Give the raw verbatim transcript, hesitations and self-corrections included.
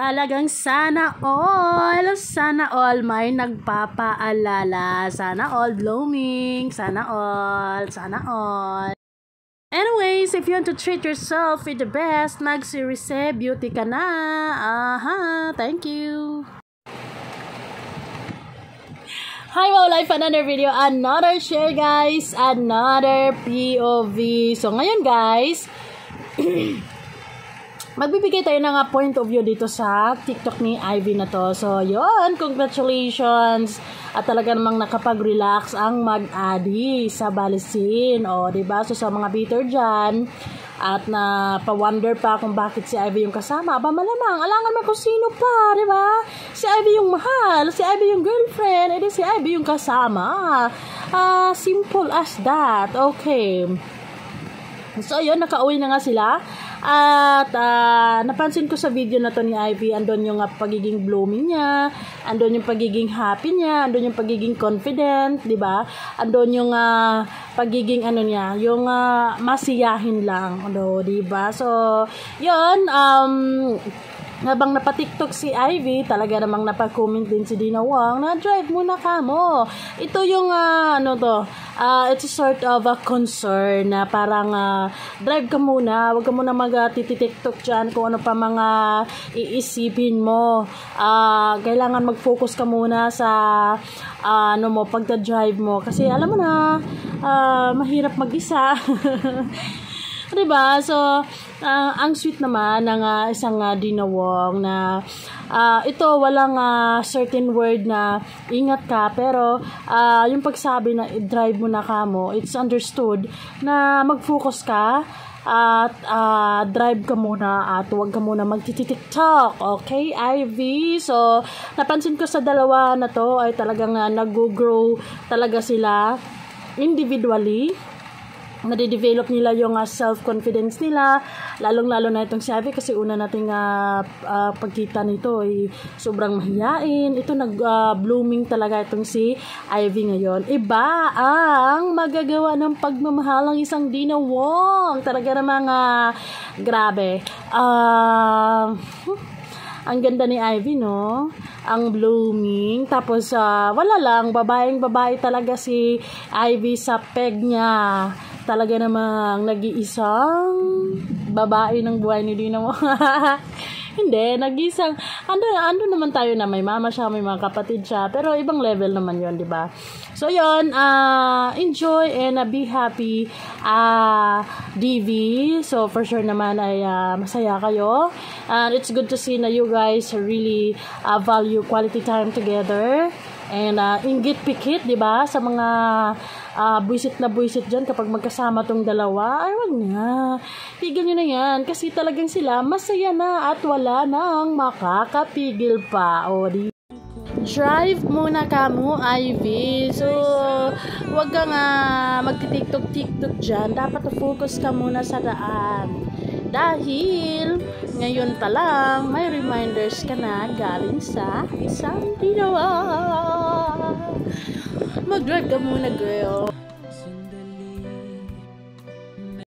Talagang sana all, sana all may nagpapaalala, sana all blooming, sana all, sana all. Anyways, if you want to treat yourself with the best, mag-Cerise Beauty ka na. Aha, thank you. Hi, wow, life, another video, another share guys, another P O V. So ngayon guys, magbibigay tayo ng uh, point of view dito sa TikTok ni Ivy na to. So, yun, congratulations. At talaga namang nakapag-relax ang mag-adi sa Balisin. O, diba? So, sa mga bitter dyan, at na pa-wonder pa kung bakit si Ivy yung kasama. Aba, malamang, alangan mo kung sino pa, diba? Si Ivy yung mahal, si Ivy yung girlfriend, edi si Ivy yung kasama. Uh, simple as that. Okay. So, yun, nakauwi na nga sila. At uh, napansin ko sa video na to ni Ivy, andon yung uh, pagiging blooming niya, andon yung pagiging happy niya, andon yung pagiging confident, di ba? Andon yung uh, pagiging ano niya, yung uh, masiyahin lang, ano, di ba? So, yun, um, habang napatiktok si Ivy, talaga namang napag-comment din si Dina Wong na drive muna ka mo. Ito yung uh, ano to, uh, it's a sort of a concern na parang uh, drive ka muna, wag ka muna mag-titiktok dyan kung ano pa mga iisipin mo. Uh, kailangan mag-focus ka muna sa uh, ano mo, pagda-drive mo. Kasi alam mo na, uh, mahirap mag-isa. Diba? So, uh, ang sweet naman ng uh, isang uh, Dina Wong na uh, ito walang uh, certain word na ingat ka, pero uh, yung pagsabi na drive mo na ka mo, it's understood na mag-focus ka at uh, drive ka muna at huwag ka muna mag-tiktok. Okay, Ivy? So, napansin ko sa dalawa na to ay talagang uh, nag-grow talaga sila individually. Nade-develop nila yung uh, self-confidence nila, lalong-lalo na itong si Ivy kasi una nating uh, uh, pagkita nito ay sobrang mahiyain. Ito nag-blooming uh, talaga itong si Ivy ngayon. Iba ang magagawa ng pagmamahal ng isang Dina Wong. Talaga namang uh, grabe. Uh, ang ganda ni Ivy, no? Ang blooming. Tapos, uh, wala lang, babaeng-babae talaga si Ivy sa peg niya. Talaga namang nag-iisang babae ng buhay ni Dina Wong. Hindi, nag-iisang, ando, ando naman tayo na may mama siya, may mga kapatid siya, pero ibang level naman yon, di ba? So, yon, uh, enjoy and uh, be happy, uh, D V. So, for sure naman ay uh, masaya kayo. And it's good to see na you guys really uh, value quality time together. And uh, inggit pikit, di ba? Sa mga uh, buisit na buisit dyan kapag magkasama tong dalawa, ay wag na. Tigil nyo na yan. Kasi talagang sila masaya na at wala nang makakapigil pa. O, di drive muna ka mo, Ivy. So, wag ka nga magti-tiktok-tiktok dyan. Dapat focus ka muna sa daan. Dahil, ngayon pa lang, may reminders ka na galing sa isang Dina Wong. Mag-drive ka muna, girl.